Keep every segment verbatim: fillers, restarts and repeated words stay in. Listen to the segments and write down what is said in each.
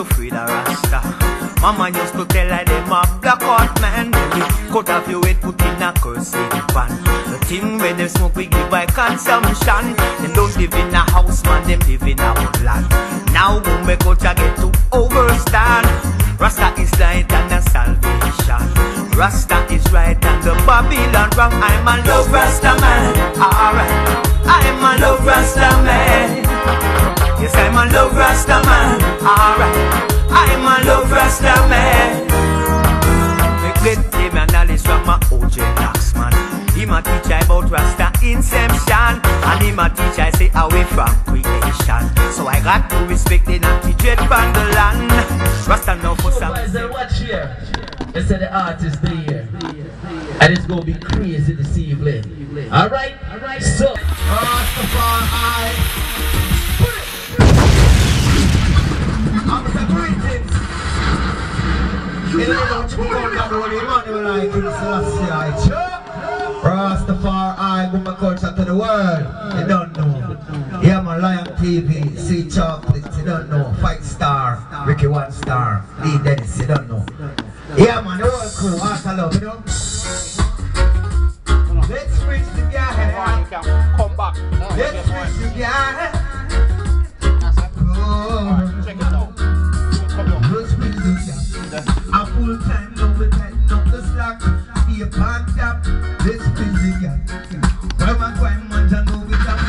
to free the Rasta. Mama used to tell her them a black out man. We cut off your head, put in a curse in pan. The thing where they smoke we give by consumption. They don't live in a house, man, them live in a woodland. Now boom, we culture get to overstand. Rasta is light and the salvation. Rasta is right and the Babylon wrong. I'm a love Rasta man, alright. I'm a love Rasta man. Yes, I'm a love Rasta man, alright. I'm a love Rasta man. Me get him a knowledge from my O J Laxman. Him a teach I about Rasta inception, and him a teach I say away from creation. So I got to respect the naughty dread from the land. Rasta now for some. Watch here. They say the artist there, and it's gonna be crazy this evening. All right, all right. So Rastafari. I'm separated. Rastafari, bring my culture to the world. You don't know. Yeah, my Lion T V, Sweet Chocolate, you don't know. Fight Star, Ricky One Star, Lee Dennis, you don't know. Yeah, man, the whole crew, I love, you know. Let's reach the guy. Come back. Let's reach the guy. Check it out. A full time, no we tighten up the slack. Be a pan tap, let's busy girl. Why my crime man can go with that?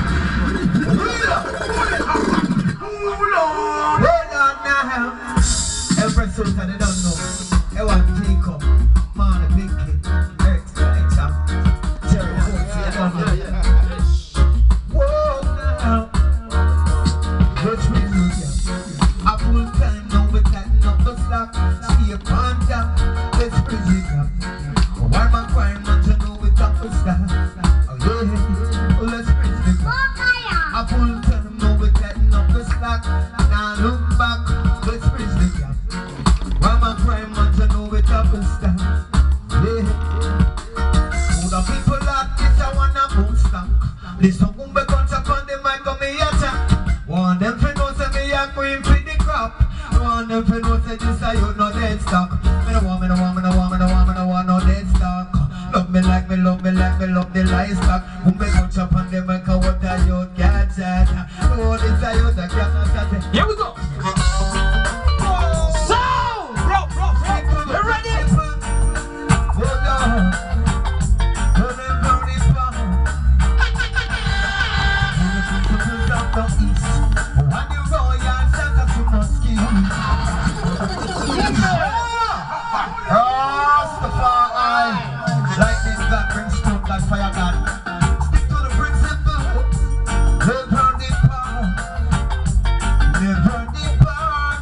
Hold on now. Every soul that they don't know. I want to take up. Man, a big kid. Earth, nature. Jerry Coates, you don't know. Whoa now. Let's busy girl. A full time, no we tighten up the slack. See a pan tap, let's busy girl. Why my crime man can go with that? Oh yeah, let's busy girl. A full time, no we tighten up the slack. Now look back, let's busy girl. Why my crime man can go with that? Yeah. Who the people like this? I wanna boom stop. Listen, who be cut up on the mic and me attack. Want them to know say me a queen for the crop. Want them to know say this a you no dead stock. Me no want, me no want, me no want, me no want, me no want no dead stock. Love me like me, love me like me, love the livestock. Who be cut up on the mic and what a you gadget. Oh, this a you that cannot start. Here we go. Sound, bro, bro, bro. You ready? Hold on. Rastafari, lightning God brings stone like fire God. Stick to the principle, never depart, never depart.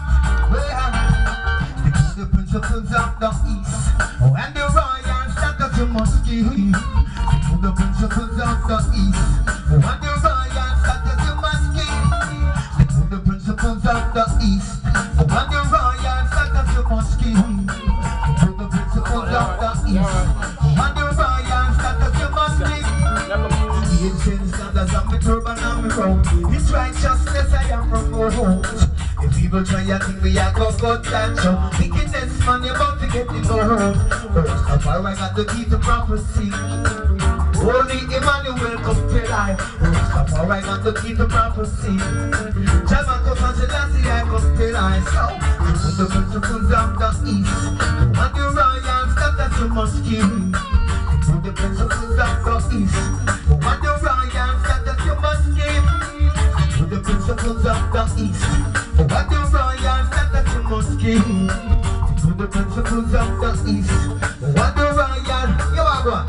Stick to the principles of the East, oh, and the royal status you must keep. Stick to the principles of the East, oh, and the royal status you must keep. Stick to the principles of the East, oh, and the royal status you must keep. Of the East, and the royal status you must live. The ancient standards of me turban and me robe. This righteousness I am promote. If people try a thing we are go cut that show. Wickedness man you about to get it gold. First of all I got to keep the prophecy. Holy Emmanuel come to life. First of all I got to keep the prophecy. Jamaica and Selassie I come to life. So put the principles of the East, and the royal status you must keep. Put the principles of the East, and the royal status you must keep. Put the principles of the East, and the royal status you must keep. Put the principles of the East, and the royal. You are what?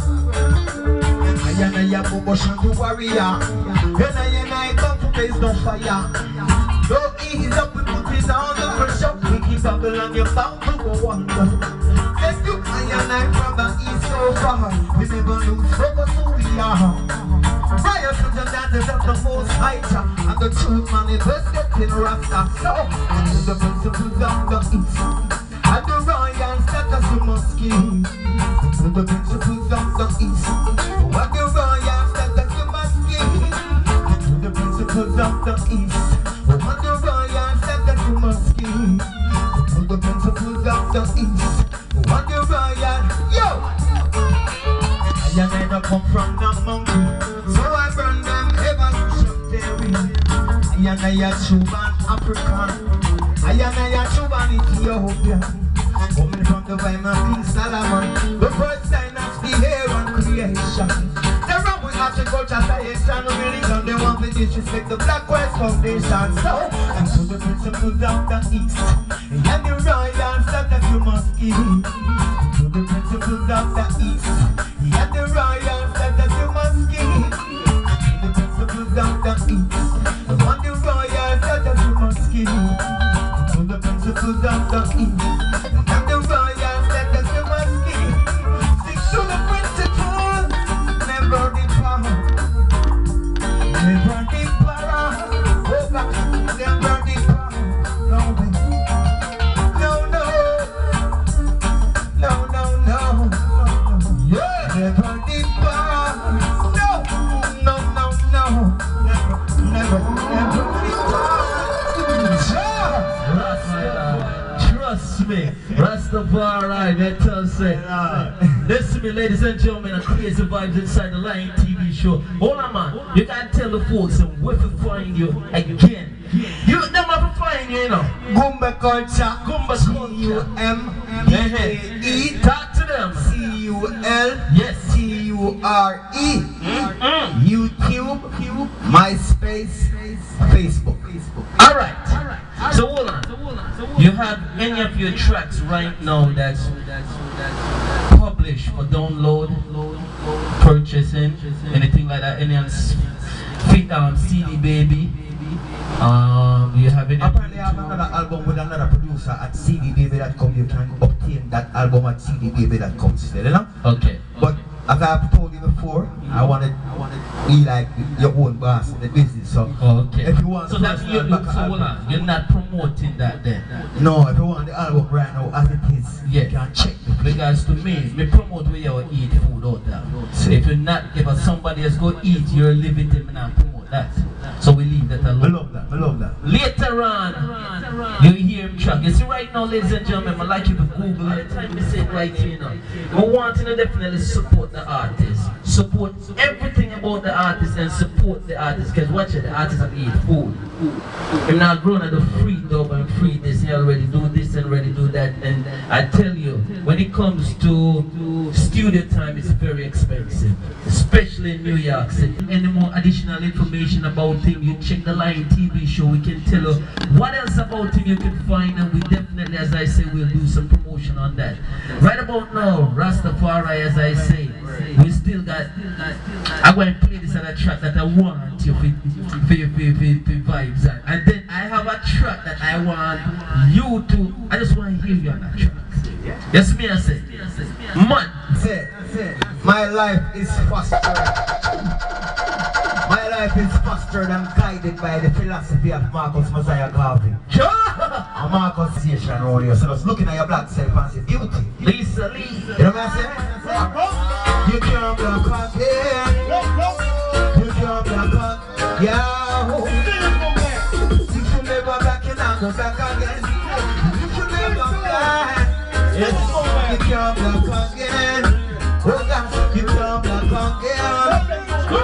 I and I have promotion to warrior. And I and I come to place no fire. Don't ease up, we put it down the pressure. We keep Babylon, you're bound to go under. Let's do I and I from the east so far. We never lose focus who we are. Prior to the dances of the most high, and the truth manifested in Rasta. So, the principles of the east, and the royal status you must keep. The principles of the east, and the royal status you must keep. The principles of the east, and the royal status you must keep. the east. Want the royal, yo! I ain't never come from the mountain, so I burn them evolution theory. I ain't a Cuban African, I ain't a Cuban Ethiopian. Coming from the Weimar King Solomon, the first sign of the hair and creation. They run with agriculture, science and religion. They want to disrespect the Black West Foundation. So, and to the principles of the East, and the royals that you must give. To the principles of the East, and the royals that you must give. To the principles of the East, and the royals that you must give. To the principles of the East. Rastafari, that tells say, listen to me, ladies and gentlemen, a crazy vibes inside the Lion T V show. Hold on, man, you gotta tell the folks and where to find you again. You them have to find you, you know. Gumba culture, Gumba C U M B A E. Talk to them. C U L, yes, T U R E. Mm-hmm. YouTube, MySpace, Facebook. All right. So hold on. You have any of your tracks right now that's published for download, purchasing, anything like that? Any on um, C D Baby? Um, you have any? Apparently, I have another album with another producer at C D baby dot com. You can obtain that album at C D baby dot com still, you know? Okay. But as I've told you before, I wanted, I wanted to be like your own boss in the business. So, okay. If you want, so that's you. So hold on. You're not promoting that then? No. If you want the album right now as it is, yeah, you can check. Because to me, me promote where you eat food out there. So if you're not, if somebody else go eat, you're living them and not promote that. So we leave that alone. I love that. I love that. Later on, you hear him track. You see right now, ladies and gentlemen, I like you to Google it. Time you say it right here, you know. We want to definitely support the artist. Support everything about the artist and support the artist. Because watch it, the artist have to eat food. I'm not grown at the free dub and free this. He already do this and already do that. And I tell you, when it comes to studio time, it's very expensive. Especially in New York City. Any more additional information about him, you check the Lion T V show. We can tell you what else about him you can find, and we definitely, as I say, we'll do some promotion on that. Right about now, Rastafari, as I say, we still got, I'm going to play this other track that I want you for, for, for, for, for vibes on. And then I have a track that I want you to, I just want to hear you on that track. Yes, me I say, man. Say, say, my life is fostered. My life is fostered and guided by the philosophy of Marcus Mosiah Garvey. Sure. And Marcus Station around here. So just looking at your black self and say, beauty. Lisa Lee. You know what I'm saying? You can't block up, yeah. You can't block up, yeah. You should never back in and go back again. You should never back. Yes. You can't block again. Oh God, you can't block again.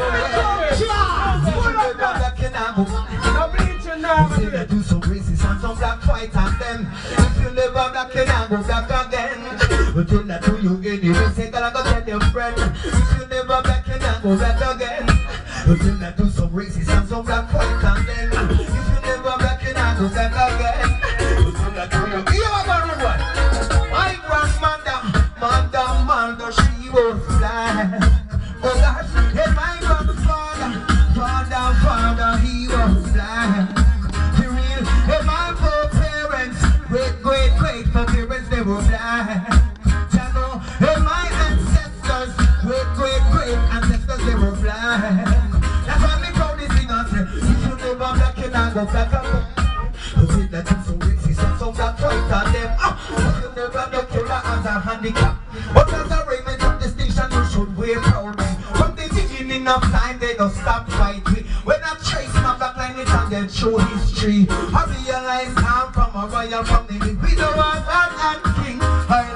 You say they do some racist and some black fight and them. If you never black, you never go back again. But you not do you anyway, say that I go tell your friend. If you never black, you never go back again. But you not do some racist and some black fight and them. If you never black, you never go back again. But you not do you. You have a good one. My grandmother, mother, mother, she was blind. Oh gosh, and my grandfather, father, father, he was blind. And my poor parents, great, great, great parents, they were blind. And my ancestors, great, great, great ancestors, they were blind. That's why me proud this thing and say, if you never black, you not go black up. You see that you so racist and some black fight on them. If you never black, you not as a handicap. But as a raiment of distinction, you should wear proudly. From the beginning of time, they don't stop fighting. When I trace my black line, it and then show history. I realize I'm from a royal family. We don't want that and king.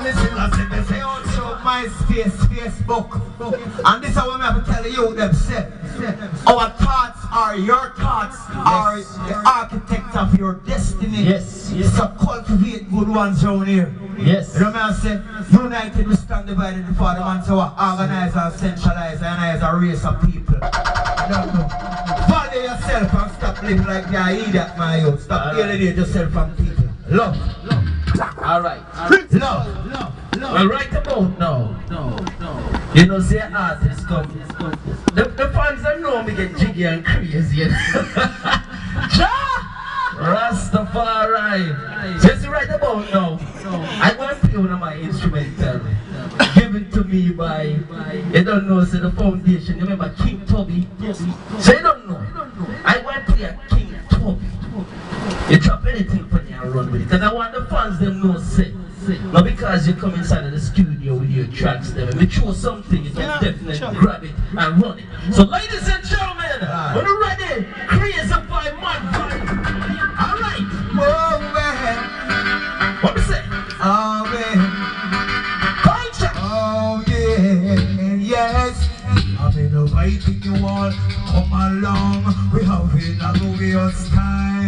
MySpace, Facebook, and this is what I have to tell you. Them say, our thoughts are your thoughts, are the architects of your destiny. Yes, yes. So cultivate good ones around here. Yes. You know what I say? United we stand divided before the man, so organize and centralize and as a race of people. You don't know. Follow yourself and stop living like you're an idiot, my youth. Stop alienating yourself from people. Love. Love. Alright. Love. Love. Love. Well, right about now, no, no. You know, say artists come. The, the fans don't know me get jiggy and crazy. You know? Rastafari. So you see right about now, I'm going to play one of my instrumental. Given to me by, you don't know, say the foundation. You remember King Tubby? So you don't know. I want to play a King Tubby. You drop anything for me and run with it. Because I want the fans them know say. Not because you come inside of the studio with your tracks there. If you show something, you can yeah, definitely sure. grab it and run it. So ladies and gentlemen, right. When you're ready, Crazy Vibe, Mad Vibe. Alright. Oh man. What do you say? Oh man. Culture. Oh yeah, yes. I'm inviting you all. Come along. We're having a glorious time.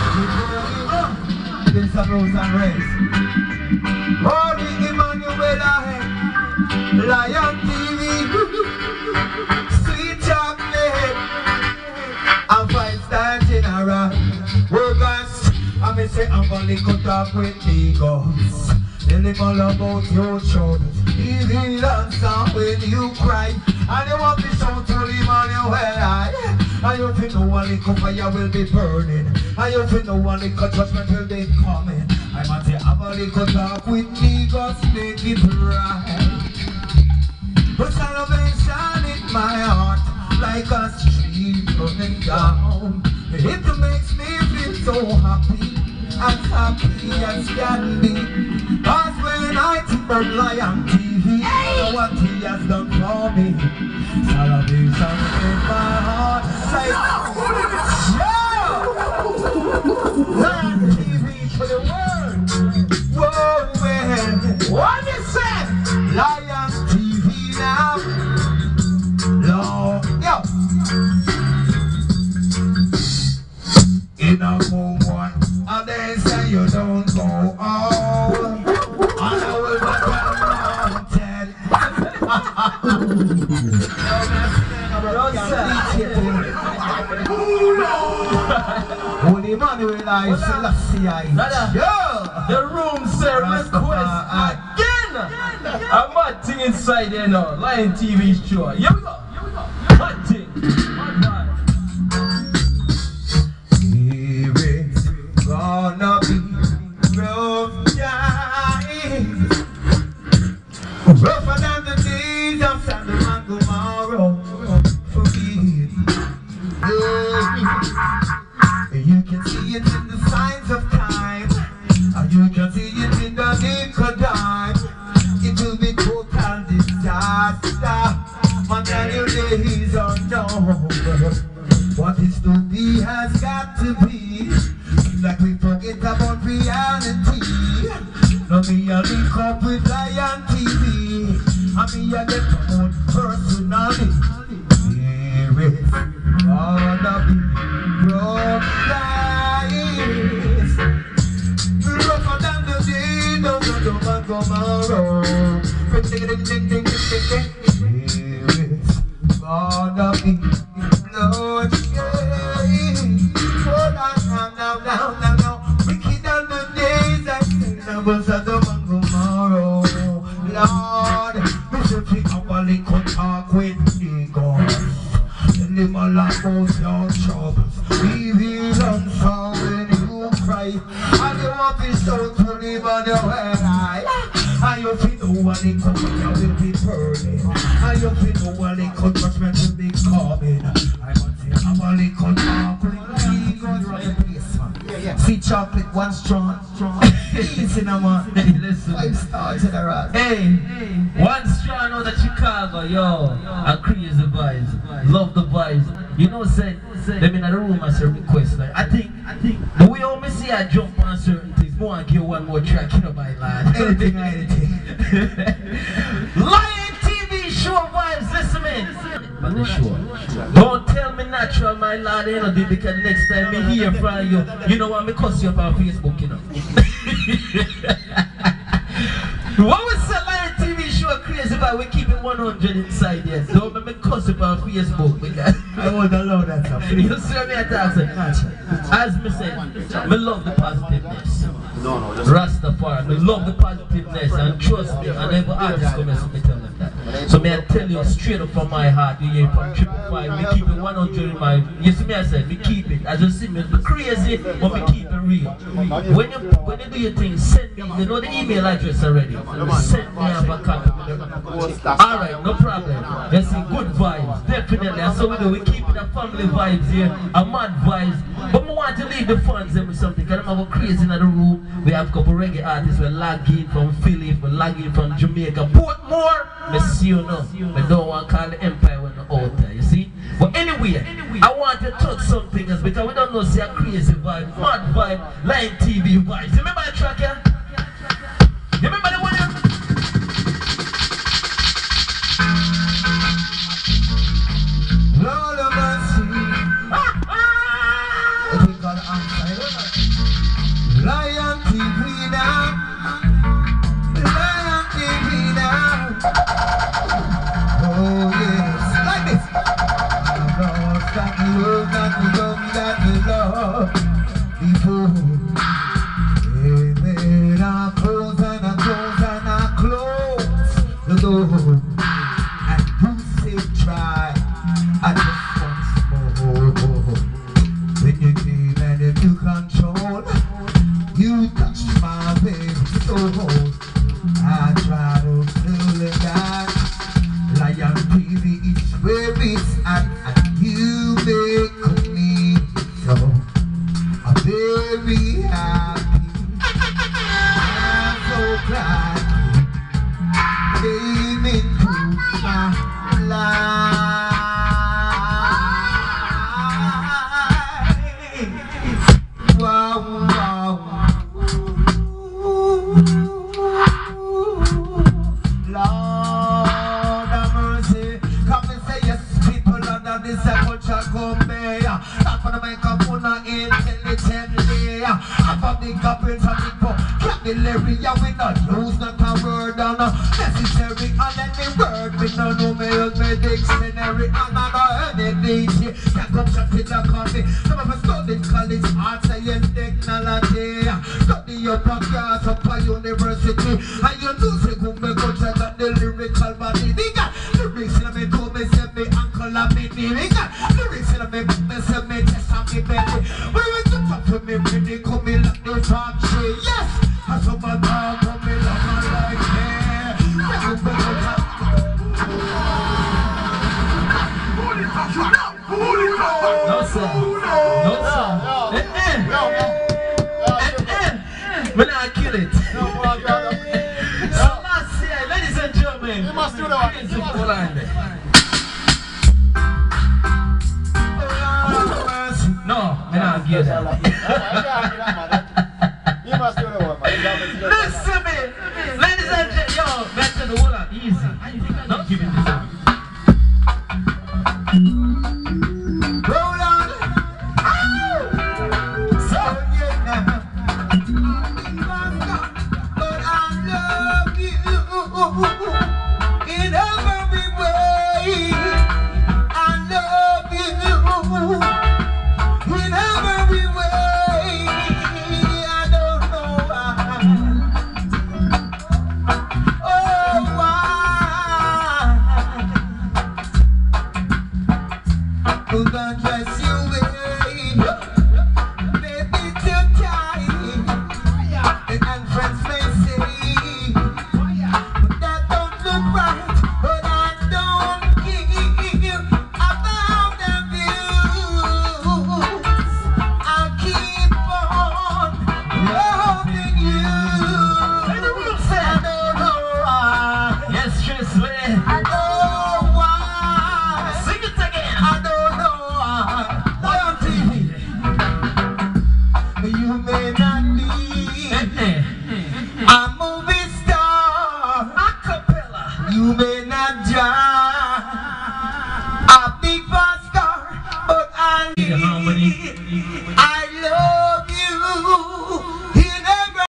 This is a Rose and Race. Holy Emmanuel, Lion T V, Sweet Chocolate, and Five Star General. Oh gosh, I may say I'm gonna cut off with Lagos. Tell them all about your children. Even dance when you cry. And you want to shout to the Emmanuel, and you feel no one lick fire will be burning. And you feel no one lick judgment will be coming. I want to have a little talk with me, God's make it right. But salvation in my heart, like a stream running down. It makes me feel so happy, as happy as can be. Cause when I turn Lion T V, I know what he has done for me. Salvation in my heart, like, yeah! Lion T V for the world. Whoa, man. What you say? Lion T V now. Lord, yo. In a moment, and they say you don't go on. And I will not mountain. Holy Emmanuel, I Selassie, I the room service request again. A mad thing inside there now. Lion T V show. Here we go. Mad thing. Here it's gonna be rough times, rougher than the days of Sodom and Gomorrah. For me, you can see it in the signs of time, and you can see it in the nick of time. It will be total disaster. My Daniel days are numbered. What is to be has got to be. Like we forget about reality. Now me a link up with Lion T V, and me a get promote personally. Here is gonna be rough times, rougher than the day, no, no, no, man, tomorrow. Here is gonna be blood. Hold on, now, now, now, now, now. Wicked on the days I think I was at the man tomorrow. Lord, we should take our little talk with me, God. Tell him all about your troubles. Leave it on song when you cry. And you want to shout to live on your head. And you feel no one in company will be burning. And you feel no one in judgment will be coming. I want to have a little talk with me, God. See chocolate, one strong. Listen, man. Hey, listen. Five star general. Hey, one strong out of Chicago, yo. A crazy vibes. Love the vibes. You know, say, let me in the room and say request. Like, I think, I think the way I see I jump on certain things. more and give one more track, you know, my lad. Anything, anything. Lion T V show vibes, listen man. On the show. Don't tell me natural, my lad, you know, because next time me hear from you, you know what, me cuss you up on Facebook, you know. What was the Lion T V show crazy about? We keep it one hundred inside, yes. Don't make me cuss up on Facebook because I won't allow that stuff. you see me attack, as me said, me love the positiveness. No, no, just Rastafari, me love the positiveness and trust me, and every artist come and me tell them that. So may I tell you straight up from my heart, you hear from triple five, me keep it one hundred in my, you see me I said, me keep it, I just see me crazy, but me keep it real. When you, when you do your thing, send me, you know the email address already, send me up a copy. Alright, no problem. You see, good vibes, definitely, and so we do, we keep the family vibes here, a mad vibes, but we want to leave the fans with something, because I'm crazy in the room. We have a couple reggae artists, we're lagging from Philly, we're lagging from Jamaica, Portmore. I see you know, we don't want to call the empire when the altar, you see? But anyway, I want to touch some things because we don't know see a crazy vibe, mad vibe, Lion T V vibes. You remember the track here? You remember the one here? Lord of mercy. What we call outside. Lion T V now. Lion T V now. Oh yes, like this. Lord, that love, that love, that love. Before, amen. Our clothes and our clothes and our clothes. The Lord, and you say try. I just want more. When you came and if you control, you touched my baby soul. I try to fill it back. Lion T V is where it's at, and you make me so I'm very happy. I'm so glad you came into my life. Wow, wow. Lord have mercy. Come and say yes, people under this culture come here. Not for the microphone or intelligently. I'm from the government of people. Vocabulary, yeah, we not use not a word on necessary. And any word we no know me use me dictionary. And I know any D J can come shut it up on me. Some of us studied college, arts and technology. Study up a class up a university. And you know say who me go check out the lyrical body. We got lyrics in me to me say me uncle and me knee. We got lyrics in me me say me chest and me belly. When we do talk to me, me they come me like the top tree. Yes, and some of them come me like a like hair. No sir, no sir. Eh eh, eh eh. When I kill it. So last year, ladies and gentlemen, You must do that. Prince of Poland. No, me not give that. You must do the one, man.